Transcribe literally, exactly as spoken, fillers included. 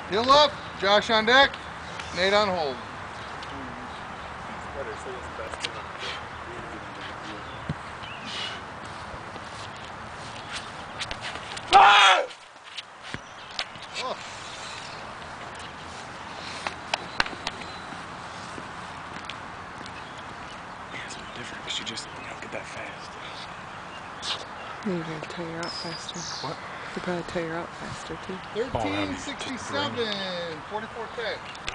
Hill up, Josh on deck, Nate on hold. Ah! Oh. Yeah, it's a little different because you just you don't get that fast. You're going to tear her out faster. What? You'll probably tear her out faster too. thirteen sixty-seven, forty-four tech.